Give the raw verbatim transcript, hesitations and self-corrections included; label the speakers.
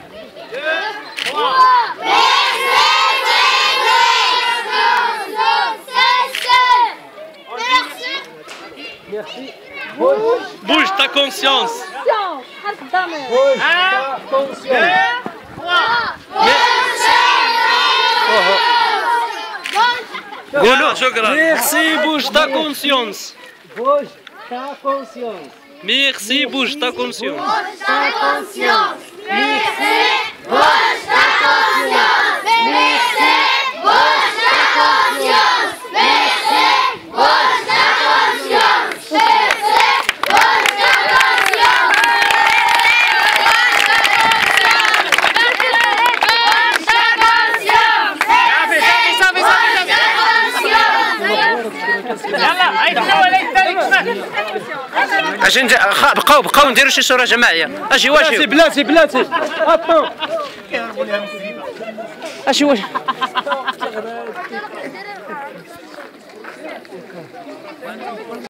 Speaker 1: Merci. Bouge.
Speaker 2: Bouge ta conscience.
Speaker 1: Bouge ta conscience.
Speaker 2: Merci, bouge ta conscience.
Speaker 1: Bouge ta conscience.
Speaker 2: Merci, bouge ta conscience.
Speaker 3: Ta conscience. Merci. Bouge ta conscience. Merci. Bouge ta conscience. Merci. Bouge ta conscience. Merci. Bouge ta conscience.
Speaker 4: اجي بقاو بقاو نديروا شي صوره جماعيه. اجي واجي
Speaker 1: بلاتي بلاتي ابون
Speaker 4: اجي واجي